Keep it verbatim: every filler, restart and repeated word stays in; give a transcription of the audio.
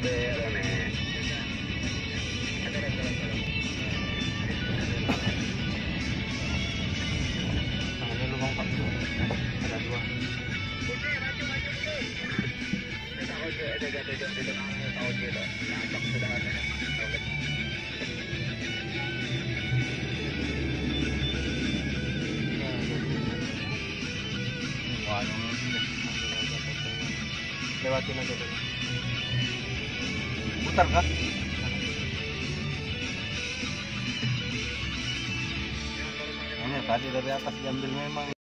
Tangannya lubang Pak. Ada dua. Lewatin aja dulu. Putar kah? Ini tadi dari atas diambil memang.